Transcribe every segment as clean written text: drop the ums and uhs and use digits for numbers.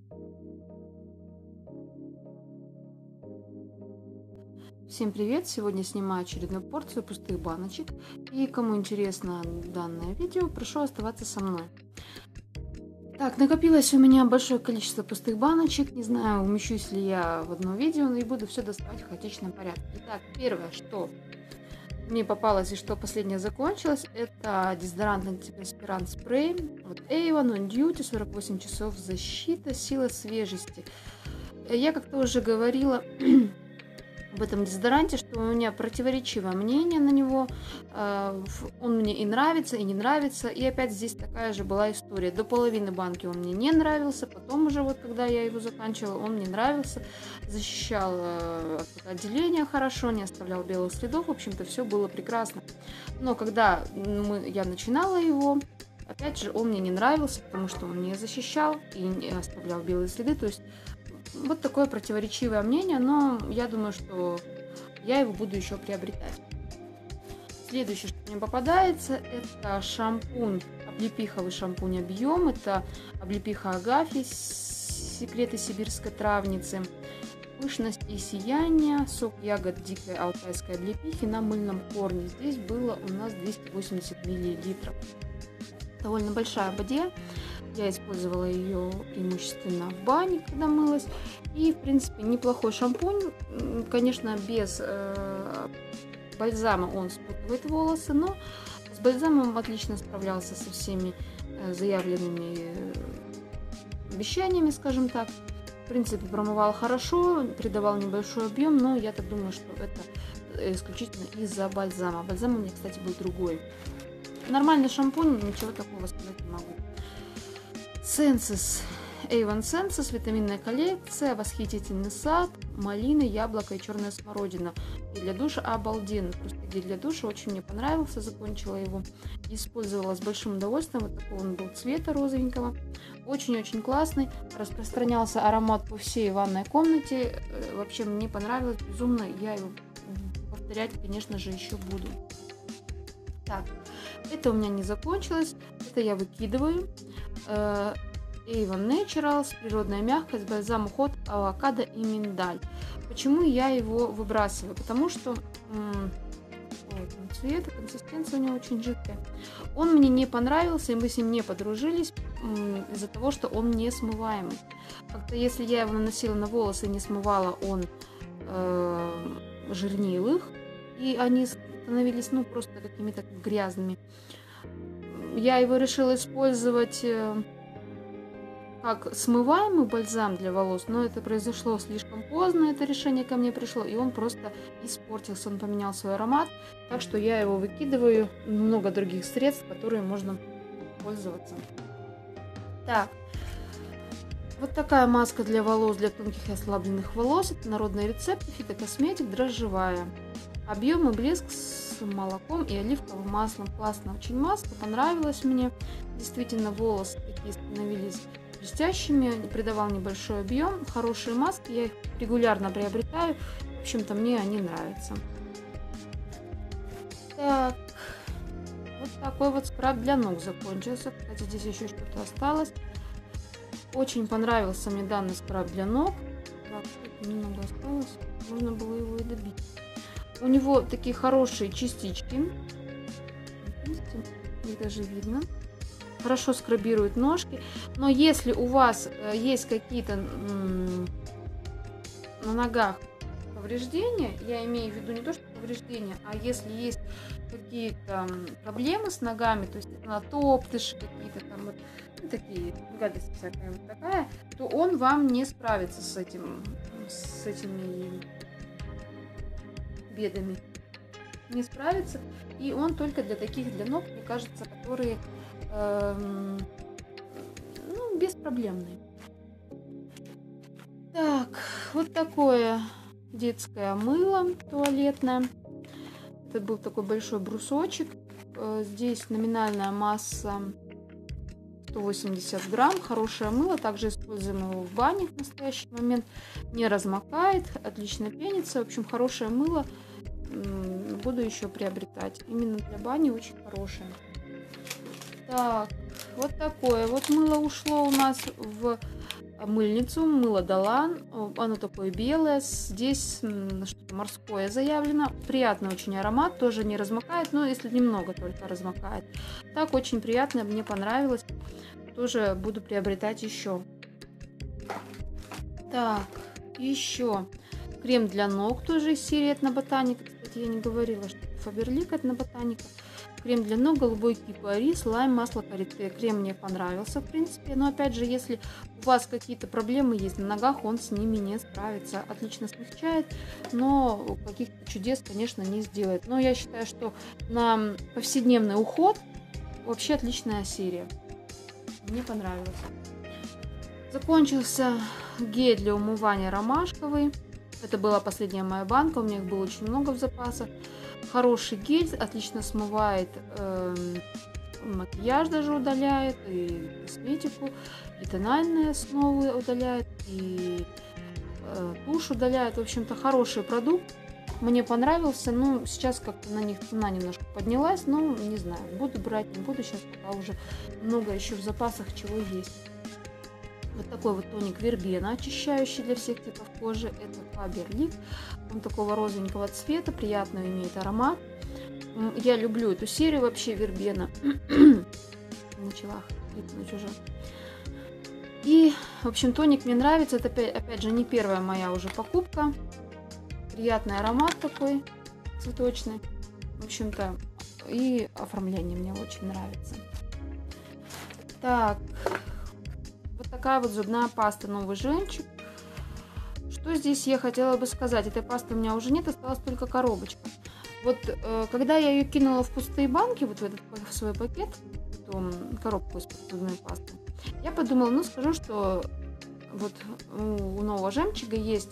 Всем привет! Сегодня снимаю очередную порцию пустых баночек. И кому интересно данное видео, прошу оставаться со мной. Так, накопилось у меня большое количество пустых баночек. Не знаю, умещусь ли я в одно видео, но и буду все доставать в хаотичном порядке. Итак, первое, что мне попалось и что последнее закончилось, это дезодорант антиперспирант спрей. Вот Avon On Duty, 48 часов защита, сила свежести. Я как-то уже говорила об этом дезодоранте, что у меня противоречивое мнение на него. Он мне и нравится, и не нравится. И опять здесь такая же была история. До половины банки он мне не нравился. Потом уже вот, когда я его заканчивала, он мне нравился. Защищал от отделения хорошо, не оставлял белых следов. В общем-то, все было прекрасно. Но когда я начинала его, опять же, он мне не нравился, потому что он не защищал и не оставлял белые следы. То есть вот такое противоречивое мнение, но я думаю, что я его буду еще приобретать. Следующее, что мне попадается, это шампунь, облепиховый шампунь объем. Это облепиха агафи, секреты сибирской травницы. Пышность и сияние, сок ягод дикой алтайской облепихи на мыльном корне. Здесь было у нас 280 мл. Довольно большая бадья. Я использовала ее преимущественно в бане, когда мылась. И, в принципе, неплохой шампунь. Конечно, без бальзама он спутывает волосы, но с бальзамом отлично справлялся со всеми заявленными обещаниями, скажем так. В принципе, промывал хорошо, придавал небольшой объем, но я так думаю, что это исключительно из-за бальзама. Бальзам у меня, кстати, был другой. Нормальный шампунь, ничего такого сказать не могу. Senses, Avon Senses, витаминная коллекция, восхитительный сад, малина, яблоко и черная смородина. Гель для душа обалденный, просто гель для душа, очень мне понравился, закончила его, использовала с большим удовольствием, вот такого он был цвета розовенького, очень-очень классный, распространялся аромат по всей ванной комнате, вообще мне понравилось безумно, я его повторять, конечно же, еще буду. Так, это у меня не закончилось, это я выкидываю. Avon Naturals, природная мягкость, бальзам уход, авокадо и миндаль. Почему я его выбрасываю? Потому что цвет, консистенция у него очень жидкая. Он мне не понравился, и мы с ним не подружились из-за того, что он не смываемый. Как-то если я его наносила на волосы и не смывала, он жирнил их, и они становились просто какими-то грязными. Я его решила использовать как смываемый бальзам для волос, но это произошло слишком поздно, это решение ко мне пришло, и он просто испортился, он поменял свой аромат, так что я его выкидываю. Много других средств, которые можно пользоваться. Так, вот такая маска для волос, для тонких и ослабленных волос. Это народные рецепты, фитокосметик, дрожжевая. Объем и блеск с молоком и оливковым маслом. Классно, очень масло, понравилось мне. Действительно, волосы такие становились блестящими, придавал небольшой объем. Хорошие маски, я их регулярно приобретаю. В общем-то, мне они нравятся. Так, вот такой вот скраб для ног закончился. Кстати, здесь еще что-то осталось. Очень понравился мне данный скраб для ног. Так, немного осталось, можно было его и добить. У него такие хорошие частички. Видите, их даже видно. Хорошо скрабирует ножки. Но если у вас есть какие-то на ногах повреждения, я имею в виду не то, что повреждения, а если есть какие-то проблемы с ногами, то есть натоптыши какие-то там вот, такие гадости всякая вот такая, то он вам не справится с этими бедами, не справится, и он только для таких, для ног, мне кажется, которые беспроблемные. Так, вот такое детское мыло туалетное. Это был такой большой брусочек. Здесь номинальная масса 180 грамм. Хорошее мыло. Также используем его в бане в настоящий момент. Не размокает, отлично пенится. В общем, хорошее мыло. Буду еще приобретать. Именно для бани очень хорошее. Так, вот такое вот мыло ушло у нас в мыльницу, мыло Далан. Оно такое белое, здесь что-то морское заявлено. Приятный очень аромат, тоже не размокает, но если немного только размокает. Так, очень приятно, мне понравилось. Тоже буду приобретать еще. Так, еще крем для ног, тоже из серии Этноботаника. Кстати, я не говорила, что Фаберлик Этноботаника. Крем для ног, голубой кипарис, лайм, масло карите. Крем мне понравился, в принципе. Но опять же, если у вас какие-то проблемы есть на ногах, он с ними не справится. Отлично смягчает, но каких-то чудес, конечно, не сделает. Но я считаю, что на повседневный уход вообще отличная серия. Мне понравилось. Закончился гель для умывания ромашковый. Это была последняя моя банка, у меня их было очень много в запасах. Хороший гель, отлично смывает макияж, даже удаляет, и косметику, и тональные основы удаляет, и тушь удаляет. В общем-то, хороший продукт. Мне понравился. Ну, сейчас как-то на них цена немножко поднялась, но не знаю, буду брать, не буду. Сейчас пока уже много еще в запасах чего есть. Вот такой вот тоник Вербена, очищающий для всех типов кожи. Это Фаберлик. Он такого розовенького цвета, приятный имеет аромат. Я люблю эту серию вообще, Вербена. Начала крикнуть уже. И, в общем, тоник мне нравится. Это, опять же, не первая моя уже покупка. Приятный аромат такой, цветочный. В общем-то, и оформление мне очень нравится. Так. Вот такая вот зубная паста «Новый жемчуг». Что здесь я хотела бы сказать? Этой пасты у меня уже нет, осталась только коробочка. Вот когда я ее кинула в пустые банки, вот в свой пакет, эту коробку из зубной пасты, я подумала, ну скажу, что вот у «Нового жемчуга» есть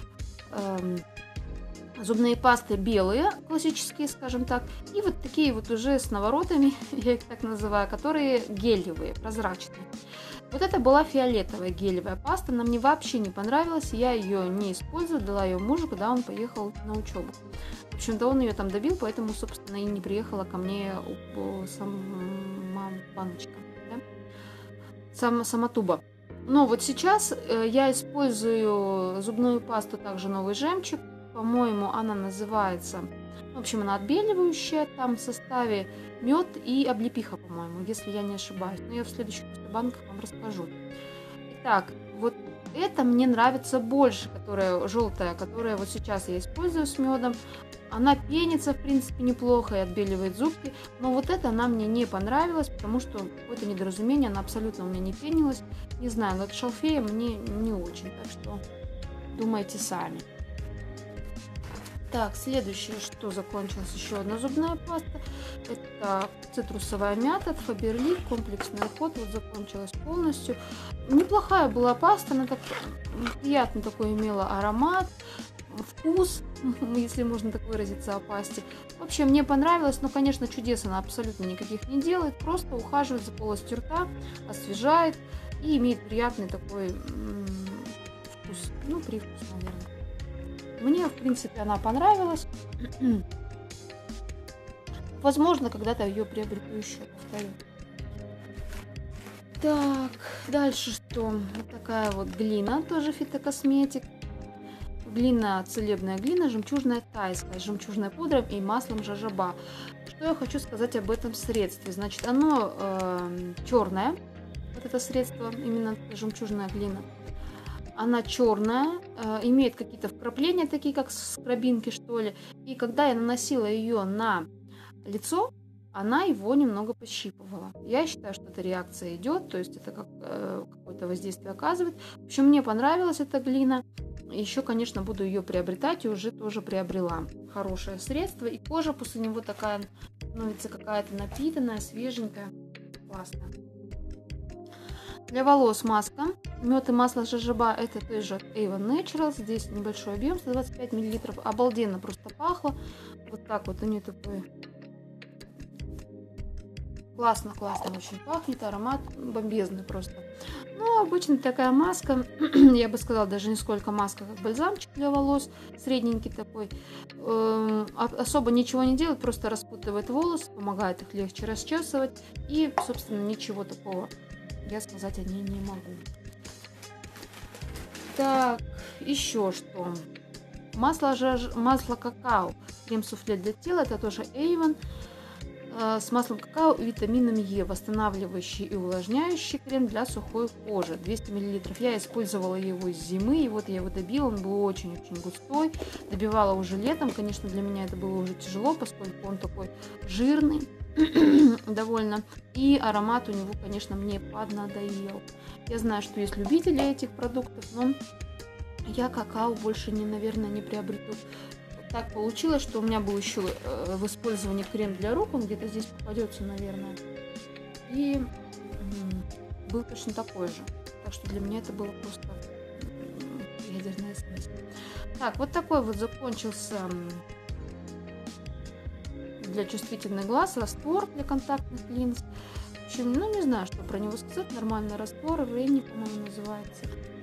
зубные пасты белые, классические, скажем так, и вот такие вот уже с наворотами, я их так называю, которые гелевые, прозрачные. Вот это была фиолетовая гелевая паста, она мне вообще не понравилась, я ее не использую, дала ее мужу, когда он поехал на учебу. В общем-то, он ее там добил, поэтому, собственно, и не приехала ко мне сама баночка, да? Сама туба. Но вот сейчас я использую зубную пасту также «Новый жемчуг». По-моему, она называется, в общем, она отбеливающая, там в составе мед и облепиха, по-моему, если я не ошибаюсь. Но я в следующих банках вам расскажу. Итак, вот это мне нравится больше, которая желтая, которая вот сейчас я использую с медом. Она пенится, в принципе, неплохо и отбеливает зубки, но вот эта она мне не понравилась, потому что какое-то недоразумение, она абсолютно у меня не пенилась. Не знаю, но от шалфея мне не очень, так что думайте сами. Так, следующее, что закончилась еще одна зубная паста, это цитрусовая мята от Фаберлик, комплексный уход, вот закончилась полностью. Неплохая была паста, она так приятный такой имела аромат, вкус, если можно так выразиться о пасте. Вообще мне понравилось, но, конечно, чудес она абсолютно никаких не делает, просто ухаживает за полостью рта, освежает и имеет приятный такой вкус, ну, привкус, наверное. Мне, в принципе, она понравилась. Возможно, когда-то ее приобрету еще, повторю. Так, дальше что? Вот такая вот глина, тоже фитокосметик. Глина, целебная глина, жемчужная тайская, с жемчужной пудрой и маслом жожоба. Что я хочу сказать об этом средстве? Значит, оно черное, вот это средство, именно жемчужная глина. Она черная, имеет какие-то вкрапления, такие как скрабинки, что ли. И когда я наносила ее на лицо, она его немного пощипывала. Я считаю, что эта реакция идет, то есть это какое-то воздействие оказывает. В общем, мне понравилась эта глина. Еще, конечно, буду ее приобретать и уже тоже приобрела. Хорошее средство. И кожа после него такая становится какая-то напитанная, свеженькая. Классно. Для волос маска. Мед и масло жожоба. Это тоже от Avon Naturals. Здесь небольшой объем, 125 мл. Обалденно просто пахло. Вот так вот у нее такой... Классно очень пахнет. Аромат бомбезный просто. Ну, обычно такая маска. Я бы сказала, даже не сколько маска, как бальзамчик для волос. Средненький такой. Особо ничего не делает. Просто распутывает волосы. Помогает их легче расчесывать. И, собственно, ничего такого я сказать о ней не могу. Так, еще что. Масло какао. Крем-суфле для тела. Это тоже Avon. С маслом какао и витамином Е. Восстанавливающий и увлажняющий крем для сухой кожи. 200 мл. Я использовала его с зимы. И вот я его добила. Он был очень-очень густой. Добивала уже летом. Конечно, для меня это было уже тяжело, поскольку он такой жирный довольно. И аромат у него, конечно, мне поднадоел. Я знаю, что есть любители этих продуктов, но я какао больше, наверное, не приобрету. Так получилось, что у меня был еще в использовании крем для рук, он где-то здесь попадется, наверное. И был точно такой же. Так что для меня это было просто ядерная смесь. Так, вот такой вот закончился для чувствительных глаз раствор для контактных линз. В общем, ну не знаю, что про него сказать. Нормальный раствор, Рейни, по-моему, называется.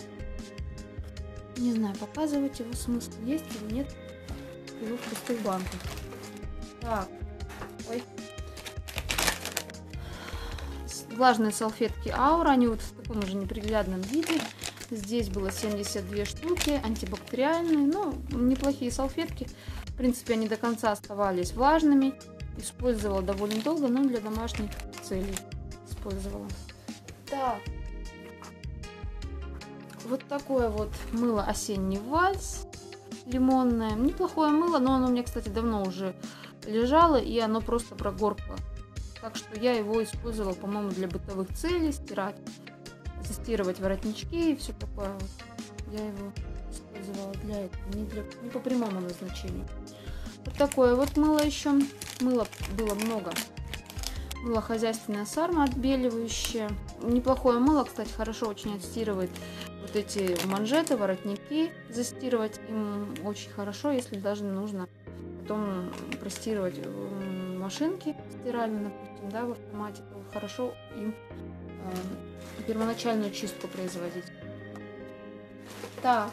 Не знаю, показывать его смысл есть или нет. Его в пустых банках. Так, ой. Влажные салфетки Аура, они вот в таком же неприглядном виде. Здесь было 72 штуки, антибактериальные, ну, неплохие салфетки. В принципе, они до конца оставались влажными. Использовала довольно долго, но для домашних целей использовала. Так. Вот такое вот мыло «Осенний вальс» лимонное. Неплохое мыло, но оно у меня, кстати, давно уже лежало, и оно просто прогоркло. Так что я его использовала, по-моему, для бытовых целей, застирывать воротнички и все такое. Вот. Я его использовала для этого, не по прямому назначению. Вот такое вот мыло еще. Мыла было много. Мыло хозяйственное Сарма отбеливающее. Неплохое мыло, кстати, хорошо очень отстирывает вот эти манжеты, воротники. Застирывать им очень хорошо, если даже нужно потом простирывать машинки стиральные, допустим, да, в автомате, то хорошо им первоначальную чистку производить. Так,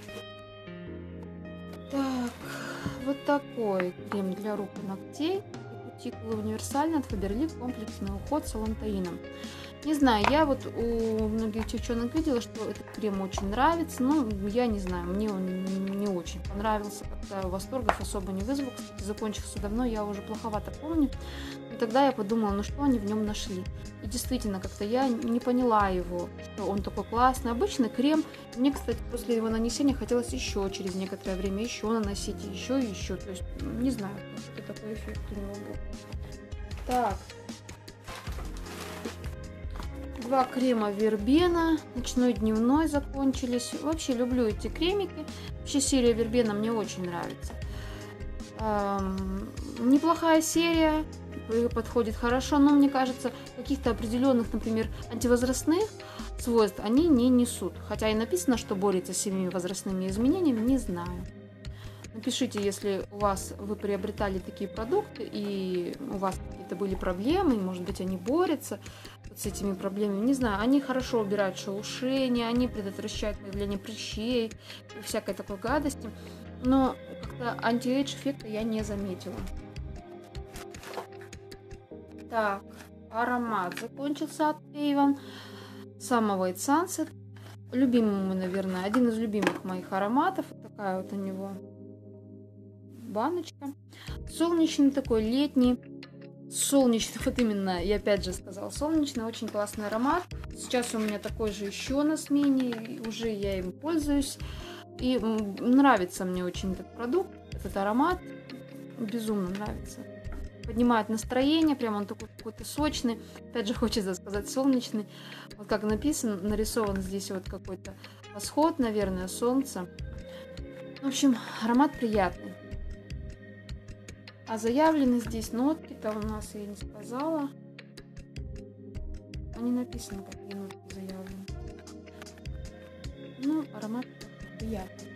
вот такой крем для рук и ногтей. Кутикулы универсальный от Faberlic, комплексный уход с алантаином. Не знаю, я вот у многих девчонок видела, что этот крем очень нравится, но я не знаю, мне он не очень понравился, как-то восторгов особо не вызвал, кстати, закончился давно, я уже плоховато помню, и тогда я подумала, ну что они в нем нашли, и действительно, как-то я не поняла его, что он такой классный, обычный крем, мне, кстати, после его нанесения хотелось еще через некоторое время еще наносить, еще и еще, то есть, не знаю, что такой эффект у него был. Так. 2 крема Вербена, ночной, дневной закончились. Вообще люблю эти кремики. Вообще серия Вербена мне очень нравится. Неплохая серия, подходит хорошо, но мне кажется, каких-то определенных, например, антивозрастных свойств они не несут. Хотя и написано, что борется с всеми возрастными изменениями, не знаю. Напишите, если вы приобретали такие продукты и у вас какие-то были проблемы, может быть, они борются с этими проблемами. Не знаю, они хорошо убирают шелушение, они предотвращают появление прыщей и всякой такой гадости. Но как-то анти-эйдж эффекта я не заметила. Так, аромат закончился от Avon. Summer White Sunset. Любимый, наверное, один из любимых моих ароматов. Вот такая вот у него баночка. Солнечный такой, летний. Солнечный, вот именно, я опять же сказала, солнечный, очень классный аромат. Сейчас у меня такой же еще на смене, уже я им пользуюсь. И нравится мне очень этот продукт, этот аромат, безумно нравится. Поднимает настроение, прям он такой какой-то сочный. Опять же хочется сказать солнечный. Вот как написано, нарисован здесь вот какой-то восход, наверное, солнце. В общем, аромат приятный. А заявлены здесь нотки-то у нас, я не сказала. А не написано, какие нотки заявлены. Ну, аромат приятный.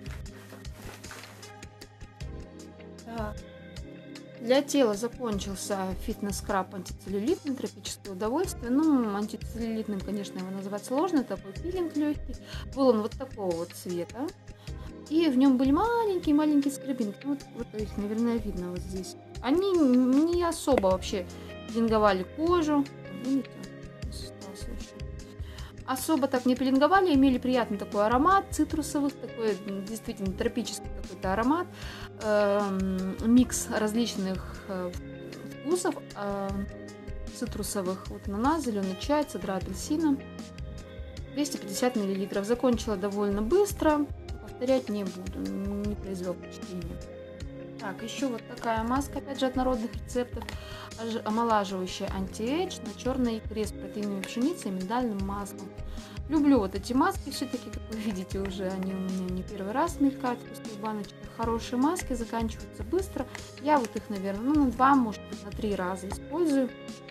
Так. Для тела закончился фитнес-скраб антицеллюлитный, тропическое удовольствие. Ну, антицеллюлитным, конечно, его назвать сложно. Такой пилинг легкий. Был он вот такого вот цвета. И в нем были маленькие-маленькие скребинки. Вот их, наверное, видно вот здесь. Они не особо вообще пилинговали кожу. Видите? особо так не пилинговали, имели приятный такой аромат цитрусовых, такой действительно тропический какой-то аромат, микс различных вкусов цитрусовых. Вот ананас, зеленый чай, цедра апельсина. 250 мл. Закончила довольно быстро, повторять не буду, не произвел впечатления. Так, еще вот такая маска, опять же, от народных рецептов, омолаживающая анти-эйдж на черной икре с протеиновой пшеницей и миндальным маслом. Люблю вот эти маски, все-таки, как вы видите, уже они у меня не первый раз мелькают в пустых баночках. Хорошие маски, заканчиваются быстро. Я вот их, наверное, на 2, может быть, на 3 раза использую.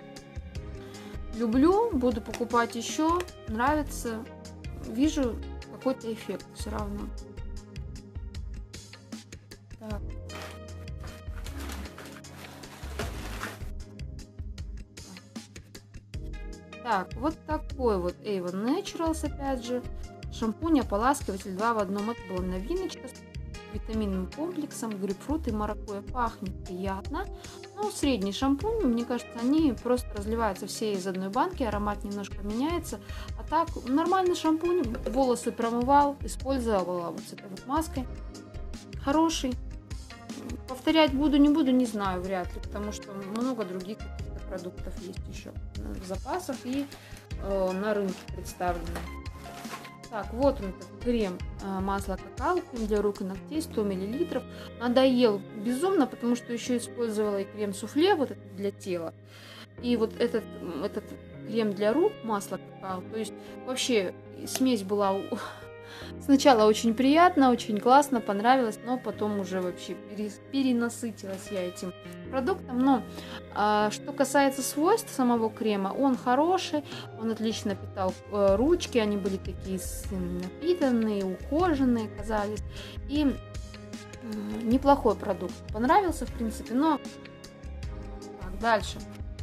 Люблю, буду покупать еще, нравится, вижу какой-то эффект все равно. Так. Так, вот такой вот Avon Naturals, опять же, шампунь, ополаскиватель 2 в 1, это была новиночка с витаминным комплексом, грейпфрут и маракуйя, пахнет приятно. Ну, средний шампунь, мне кажется, они просто разливаются все из одной банки, аромат немножко меняется. А так, нормальный шампунь, волосы промывал, использовала вот с этой вот маской. Хороший. Повторять буду, не буду, не знаю, вряд ли, потому что много других каких-то продуктов есть еще в запасах и на рынке представлены. Так, вот он этот крем, масло какао, крем для рук и ногтей, 100 мл. Надоел безумно, потому что еще использовала и крем-суфле, вот это для тела. И вот этот крем для рук, масло какао. То есть вообще смесь была сначала очень приятно, очень классно, понравилось, но потом уже вообще перенасытилась я этим продуктом. Но что касается свойств самого крема, он хороший, он отлично питал ручки, они были такие напитанные, ухоженные казались. И неплохой продукт, понравился в принципе, но так, дальше.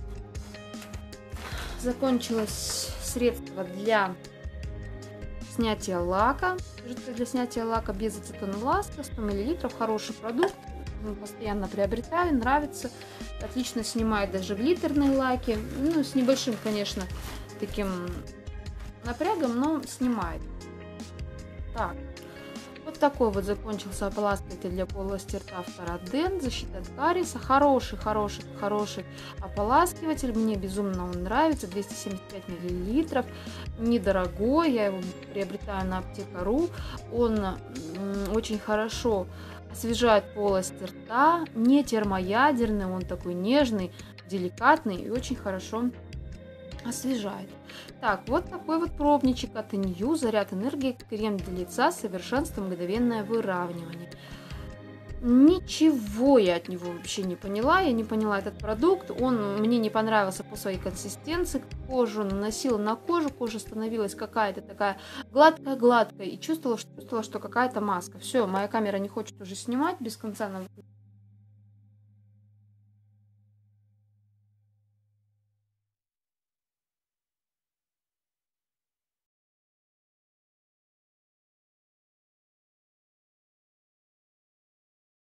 Закончилось средство для снятия лака, жидкость для снятия лака без ацетоновласта, 100 мл, хороший продукт, постоянно приобретаю, нравится, отлично снимает даже глиттерные лаки, ну, с небольшим, конечно, таким напрягом, но снимает. Так, вот такой вот закончился ополаскиватель для полости рта Фторадент, защита от кариеса, хороший ополаскиватель, мне безумно он нравится, 275 мл, недорогой, я его приобретаю на Аптека.ру, он очень хорошо освежает полость рта, не термоядерный, он такой нежный, деликатный и очень хорошо освежает. Так, вот такой вот пробничек от Инью, заряд энергии, крем для лица, совершенство, мгновенное выравнивание. Ничего я от него вообще не поняла, я не поняла этот продукт, он мне не понравился по своей консистенции, кожу наносила на кожу, кожа становилась какая-то такая гладкая-гладкая и чувствовала, что какая-то маска. Все, моя камера не хочет уже снимать, без конца